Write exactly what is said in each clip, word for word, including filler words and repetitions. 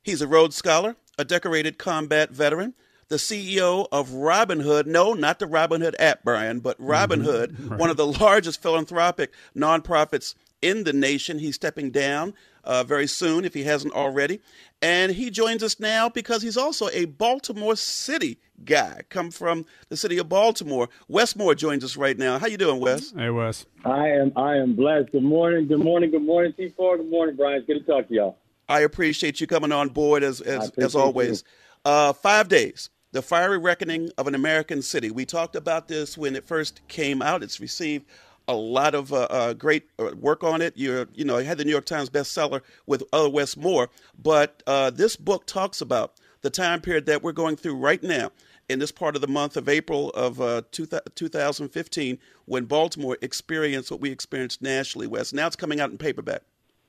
He's a Rhodes Scholar, a decorated combat veteran, the C E O of Robin Hood. No, not the Robin Hood app, Bryan, but Robin Mm-hmm. Hood, Right. one of the largest philanthropic nonprofits in the nation. He's stepping down uh, very soon, if he hasn't already. And he joins us now because he's also a Baltimore City guy, come from the city of Baltimore. Wes Moore joins us right now. How you doing, Wes? Hey, Wes. I am I am blessed. Good morning, good morning, good morning, T four. Good morning, Bryan. It's good to talk to y'all. I appreciate you coming on board as as, as appreciate always. Uh, five days, the fiery reckoning of an American city. We talked about this when it first came out. It's received a lot of uh, uh, great work on it. You're, you know, you had the New York Times bestseller with uh, Wes Moore, but uh, this book talks about the time period that we're going through right now in this part of the month of April of uh, two thousand fifteen, when Baltimore experienced what we experienced nationally, Wes. Now it's coming out in paperback.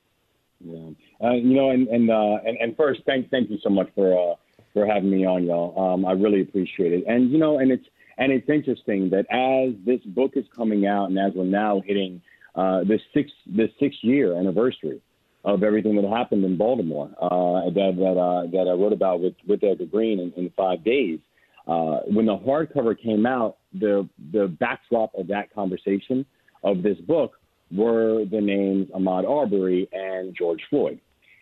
Yeah, uh, you know, and and, uh, and and first, thank thank you so much for uh, for having me on, y'all. Um, I really appreciate it. And you know, and it's and it's interesting that as this book is coming out, and as we're now hitting uh, the sixth the sixth year anniversary of everything that happened in Baltimore, uh, that that uh, that I wrote about with with Edgar Green in, in five days. Uh, when the hardcover came out, the the backdrop of that conversation of this book were the names Ahmaud Arbery and George Floyd.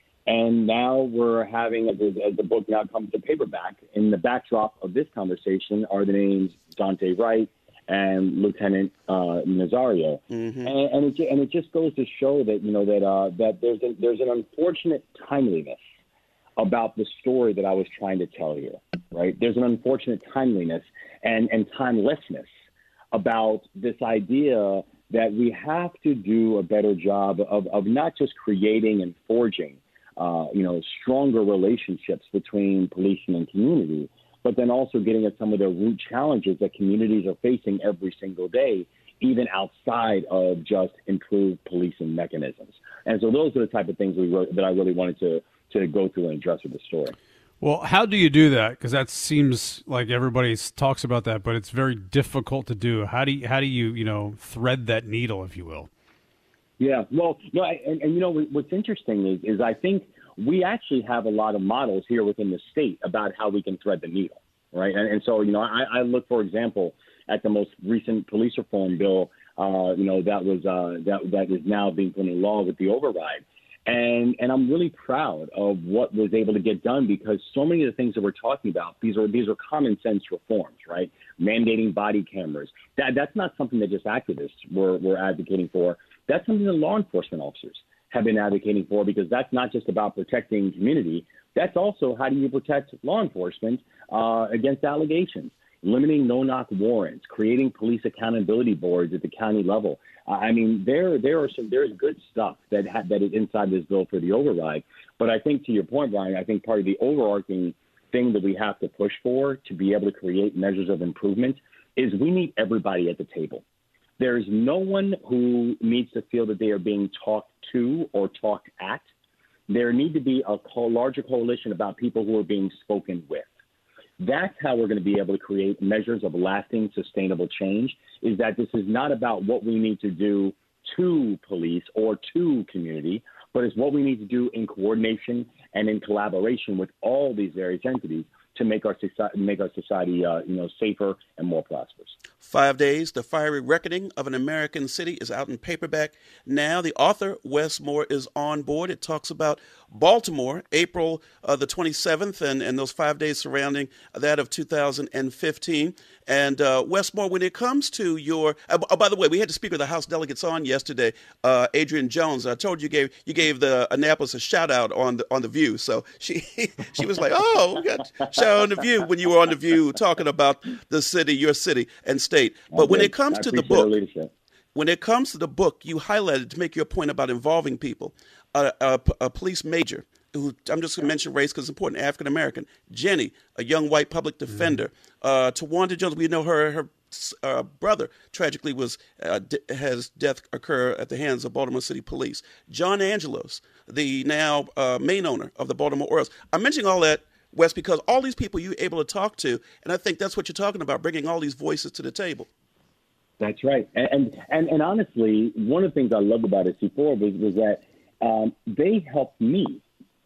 And now we're having, as, as the book now comes to paperback, in the backdrop of this conversation are the names Daunte Wright and Lieutenant uh, Nazario. Mm-hmm. And, and, it, and it just goes to show that, you know, that uh, that there's a, there's an unfortunate timeliness about the story that I was trying to tell here, right? There's an unfortunate timeliness and, and timelessness about this idea that we have to do a better job of, of not just creating and forging, uh, you know, stronger relationships between policing and community, but then also getting at some of the root challenges that communities are facing every single day, even outside of just improved policing mechanisms. And so those are the type of things we wrote, that I really wanted to to go through and address with the story. Well, how do you do that? Because that seems like everybody talks about that, but it's very difficult to do. How do you, how do you, you know, thread that needle, if you will? Yeah, well, no, and, and you know, what's interesting is, is I think we actually have a lot of models here within the state about how we can thread the needle, right? And, and so, you know, I, I look, for example, at the most recent police reform bill, uh, you know, that was uh, that that is now being put in law with the override. And and I'm really proud of what was able to get done, because so many of the things that we're talking about, these are these are common sense reforms, right? Mandating body cameras. That that's not something that just activists were, were advocating for. That's something that law enforcement officers have been advocating for, because that's not just about protecting community. That's also how do you protect law enforcement uh, against allegations. Limiting no-knock warrants, creating police accountability boards at the county level. Uh, I mean, there there are some there's good stuff that ha- that is inside this bill for the override. But I think, to your point, Bryan, I think part of the overarching thing that we have to push for to be able to create measures of improvement is we need everybody at the table. There is no one who needs to feel that they are being talked to or talked at. There need to be a co- larger coalition about people who are being spoken with. That's how we're going to be able to create measures of lasting, sustainable change, is that this is not about what we need to do to police or to community, but it's what we need to do in coordination and in collaboration with all these various entities to make our society, make our society, uh, you know, safer and more prosperous. Five Days, The Fiery Reckoning of an American City is out in paperback now. The author, Wes Moore, is on board. It talks about Baltimore, April uh, the twenty-seventh, and, and those five days surrounding that of two thousand fifteen. And uh, Wes Moore, when it comes to your, uh, oh, by the way, we had the Speaker of the House delegates on yesterday, uh, Adrian Jones. I told you gave you gave the Annapolis a shout out on the on the View. So she she was like, oh, we got shout out on the View when you were on the View talking about the city, your city and state. But when it comes to the book, when it comes to the book, you highlighted to make your point about involving people. A, a, a police major, who I'm just going to mention race because it's important, African American. Jenny, a young white public defender. Mm-hmm. Uh, Tawanda Jones, we know her her uh, brother tragically was uh, d- has death occur at the hands of Baltimore City Police. John Angelos, the now uh, main owner of the Baltimore Orioles. I'm mentioning all that, Wes, because all these people you're able to talk to, and I think that's what you're talking about, bringing all these voices to the table. That's right. And and, and honestly, one of the things I love about it, C four, was, was that um, they helped me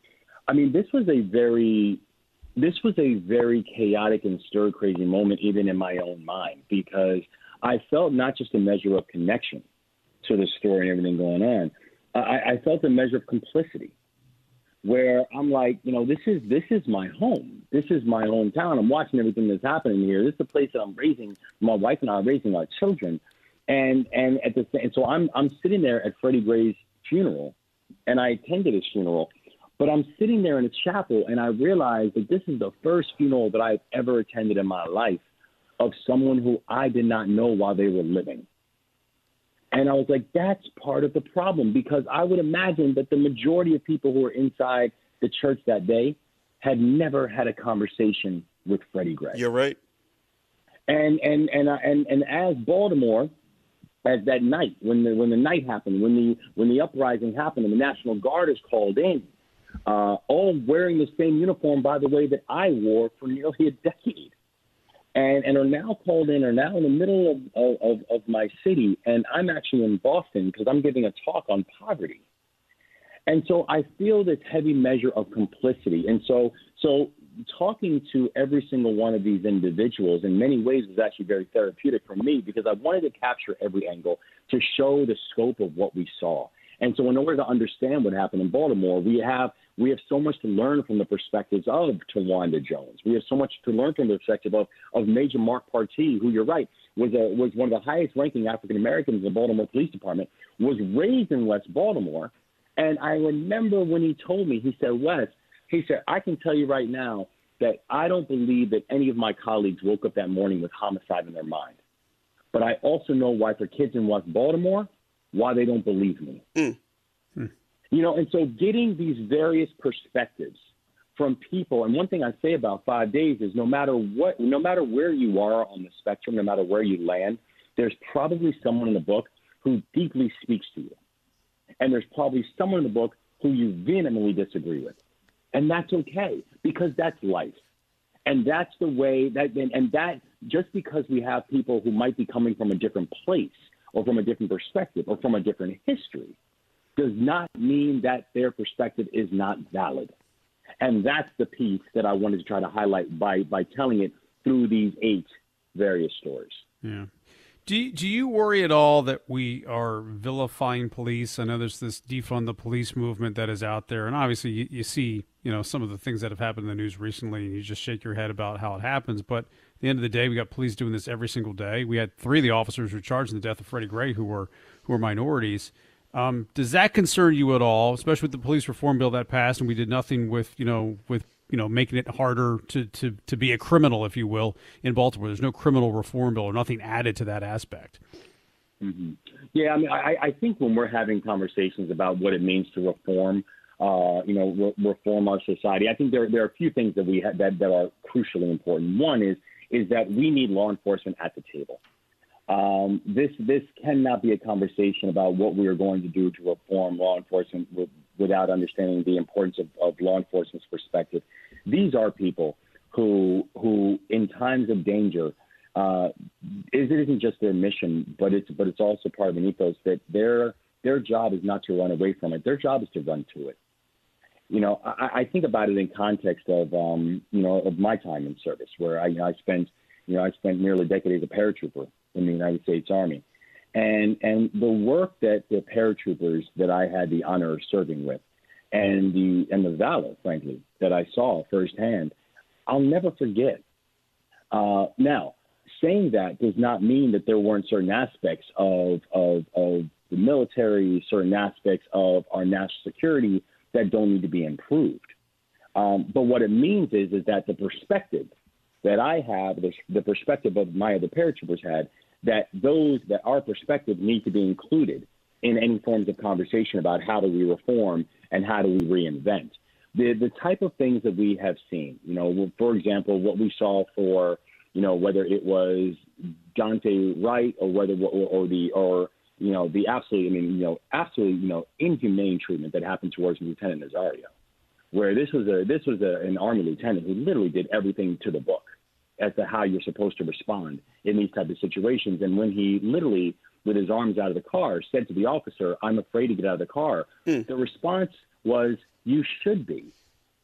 I mean, this was a very, this was a very chaotic and stir-crazy moment, even in my own mind, because I felt not just a measure of connection to the story and everything going on. I, I felt a measure of complicity, where I'm like, you know, this is this is my home. This is my hometown. I'm watching everything that's happening here. This is the place that I'm raising. My wife and I are raising our children, and and at the and so I'm I'm sitting there at Freddie Gray's funeral, and I attended his funeral, but I'm sitting there in a chapel, and I realized that this is the first funeral that I've ever attended in my life of someone who I did not know while they were living. And I was like, that's part of the problem, because I would imagine that the majority of people who were inside the church that day had never had a conversation with Freddie Gray. You're right. And and and uh, and and as Baltimore, as that night when the when the night happened, when the when the uprising happened, and the National Guard is called in, uh, all wearing the same uniform, by the way, that I wore for nearly a decade. And, and are now called in, are now in the middle of, of, of my city. And I'm actually in Boston because I'm giving a talk on poverty. And so I feel this heavy measure of complicity. And so so talking to every single one of these individuals in many ways was actually very therapeutic for me, because I wanted to capture every angle to show the scope of what we saw. And so in order to understand what happened in Baltimore, we have we have so much to learn from the perspectives of Tawanda Jones. We have so much to learn from the perspective of, of Major Mark Partee, who, you're right, was a, was one of the highest-ranking African-Americans in the Baltimore Police Department, was raised in West Baltimore. And I remember when he told me, he said, Wes, he said, I can tell you right now that I don't believe that any of my colleagues woke up that morning with homicide in their mind. But I also know why, for kids in West Baltimore, why they don't believe me. Mm. Hmm. You know, and so getting these various perspectives from people, and one thing I say about Five Days is no matter what, no matter where you are on the spectrum, no matter where you land, there's probably someone in the book who deeply speaks to you. And there's probably someone in the book who you vehemently disagree with. And that's okay, because that's life. And that's the way that, and, and that just because we have people who might be coming from a different place or from a different perspective or from a different history does not mean that their perspective is not valid. And that's the piece that I wanted to try to highlight by, by telling it through these eight various stories. Yeah. Do you, do you worry at all that we are vilifying police? I know there's this defund the police movement that is out there, and obviously you, you see, you know, some of the things that have happened in the news recently, and you just shake your head about how it happens. But at the end of the day, we got police doing this every single day. We had three of the officers who were charged in the death of Freddie Gray who were who were minorities. Um, does that concern you at all, especially with the police reform bill that passed, and we did nothing with, you know, with you know, making it harder to, to, to be a criminal, if you will, in Baltimore? There's no criminal reform bill or nothing added to that aspect. Mm-hmm. Yeah, I mean, I, I think when we're having conversations about what it means to reform, uh, you know, re- reform our society, I think there there are a few things that we ha- that that are crucially important. One is is that we need law enforcement at the table. Um, this this cannot be a conversation about what we are going to do to reform law enforcement with, without understanding the importance of, of law enforcement's perspective. These are people who who, in times of danger, uh, it isn't just their mission, but it's but it's also part of an ethos that their their job is not to run away from it. Their job is to run to it. You know, I, I think about it in context of um, you know of my time in service, where I you know I spent you know I spent nearly a decade as a paratrooper in the United States Army. And and the work that the paratroopers that I had the honor of serving with and the and the valor, frankly, that I saw firsthand, I'll never forget. Uh, now, saying that does not mean that there weren't certain aspects of, of, of the military, certain aspects of our national security that don't need to be improved. Um, but what it means is, is that the perspective that I have, the, the perspective of my other paratroopers had, that those that our perspective need to be included in any forms of conversation about how do we reform and how do we reinvent. The the type of things that we have seen, you know, for example, what we saw for, you know, whether it was Dante Wright or whether or, or the or you know the absolutely, I mean, you know, absolutely, you know, inhumane treatment that happened towards Lieutenant Nazario, where this was a this was a, an Army lieutenant who literally did everything to the book as to how you're supposed to respond in these types of situations. And when he literally, with his arms out of the car, said to the officer, "I'm afraid to get out of the car," mm. the response was, "You should be."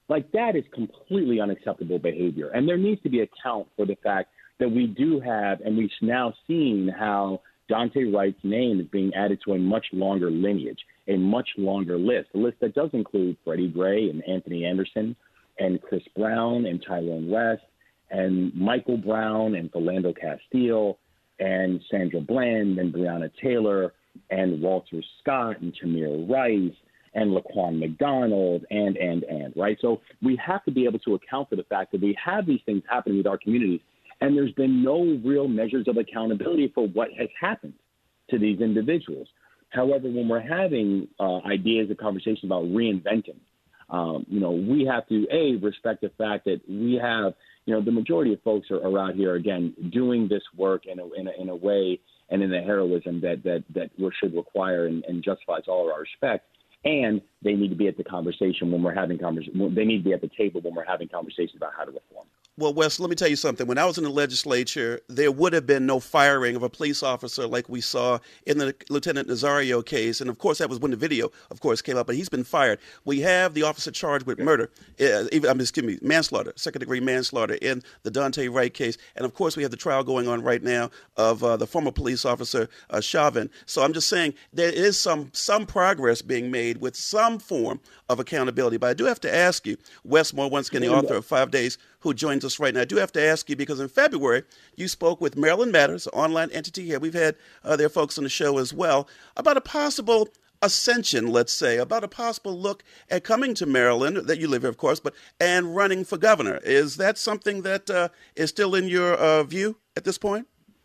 Like, that is completely unacceptable behavior. And there needs to be account for the fact that we do have, and we've now seen how Dante Wright's name is being added to a much longer lineage, a much longer list, a list that does include Freddie Gray and Anthony Anderson and Chris Brown and Tyrone West and Michael Brown and Philando Castile and Sandra Bland and Breonna Taylor and Walter Scott and Tamir Rice and Laquan McDonald and, and, and, right? So we have to be able to account for the fact that we have these things happening with our communities, and there's been no real measures of accountability for what has happened to these individuals. However, when we're having uh, ideas and conversations about reinventing, um, you know, we have to, A, respect the fact that we have, you know, the majority of folks are, are out here, again, doing this work in a, in a, in a way and in a heroism that, that, that we should require and, and justifies all of our respect. And they need to be at the conversation when we're having conversation. They need to be at the table when we're having conversations about how to reform. Well, Wes, let me tell you something. When I was in the legislature, there would have been no firing of a police officer like we saw in the Lieutenant Nazario case. And, of course, that was when the video, of course, came up. But he's been fired. We have the officer charged with murder, uh, even, I mean, excuse me, manslaughter, second-degree manslaughter in the Dante Wright case. And, of course, we have the trial going on right now of uh, the former police officer, uh, Chauvin. So I'm just saying there is some some progress being made with some form of accountability. But I do have to ask you, Wes Moore, once again, the author of Five Days, who joins us right now. I do have to ask you, because in February, you spoke with Maryland Matters, an online entity here. We've had uh, their folks on the show as well, about a possible ascension, let's say, about a possible look at coming to Maryland, that you live here, of course, but and running for governor. Is that something that uh, is still in your uh, view at this point?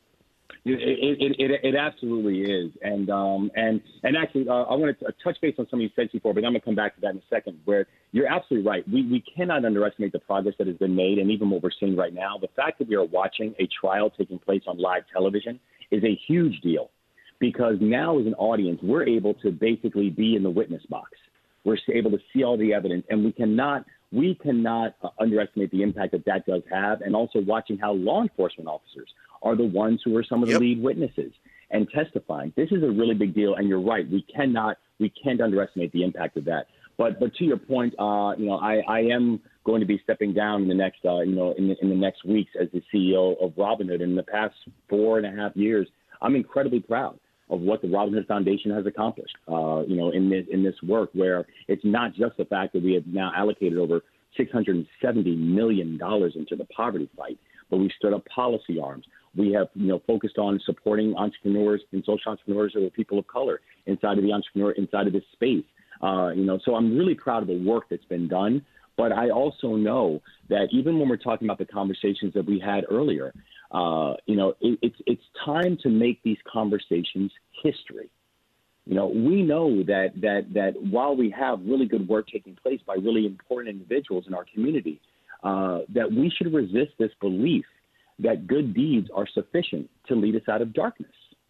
It, it, it, it absolutely is. And um, and and actually, uh, I want to touch base on something you said before, but I'm going to come back to that in a second, where you're absolutely right. We, we cannot underestimate the progress that has been made, and even what we're seeing right now. The fact that we are watching a trial taking place on live television is a huge deal, because now as an audience, we're able to basically be in the witness box. We're able to see all the evidence, and we cannot we cannot uh, underestimate the impact that that does have, and also watching how law enforcement officers are the ones who are some of the yep. lead witnesses and testifying. This is a really big deal, and you're right. We cannot, we can't underestimate the impact of that. But, but to your point, uh, you know, I, I am going to be stepping down in the next, uh, you know, in the, in the next weeks as the C E O of Robinhood. In the past four and a half years, I'm incredibly proud of what the Robinhood Foundation has accomplished, uh, you know, in this in this work, where it's not just the fact that we have now allocated over six hundred seventy million dollars into the poverty fight, but we stood up policy arms. We have, you know, focused on supporting entrepreneurs and social entrepreneurs who are people of color inside of the entrepreneur, inside of this space. Uh, you know, so I'm really proud of the work that's been done. But I also know that even when we're talking about the conversations that we had earlier, uh, you know, it, it's it's time to make these conversations history. You know, we know that that that while we have really good work taking place by really important individuals in our community, uh, that we should resist this belief that good deeds are sufficient to lead us out of darkness.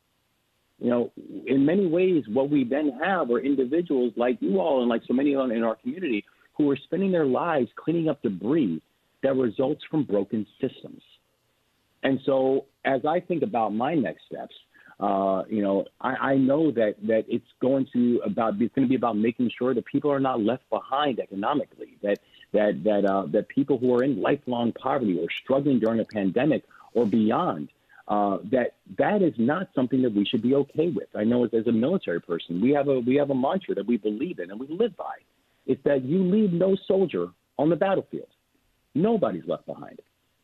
You know, in many ways, what we then have are individuals like you all and like so many in our community who are spending their lives cleaning up debris that results from broken systems. And so as I think about my next steps, uh, you know, I, I know that that it's going to about it's going to be about making sure that people are not left behind economically, that that that uh, that people who are in lifelong poverty or struggling during a pandemic or beyond, uh, that that is not something that we should be okay with. I know as, as a military person, we have a we have a mantra that we believe in and we live by. It's that you leave no soldier on the battlefield. Nobody's left behind.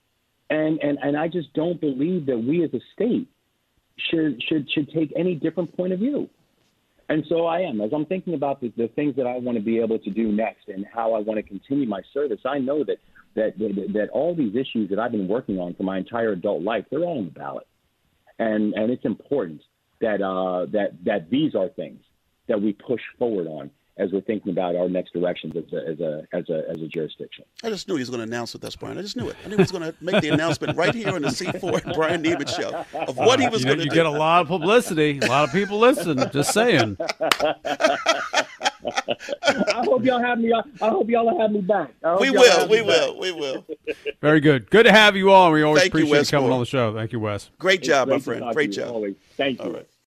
And and and I just don't believe that we as a state should should should take any different point of view. And so I am, as I'm thinking about the, the things that I want to be able to do next and how I want to continue my service, I know that that, that that all these issues that I've been working on for my entire adult life, they're all on the ballot. And and it's important that uh, that that these are things that we push forward on as we're thinking about our next directions as a as a as a, as a jurisdiction. I just knew he was going to announce it. That's Bryan. I just knew it. I knew he was going to make the announcement right here on the C four Bryan Nehman show of what he was you going know, to you do. get a lot of publicity. A lot of people listen. Just saying. I hope y'all have me. I hope y'all have me back. We will. We will. We will. Very good. Good to have you on. We always Thank you, appreciate Wes you coming Moore. on the show. Thank you, Wes. Great job, Great my friend. to Great to you job. always. Thank you. All right.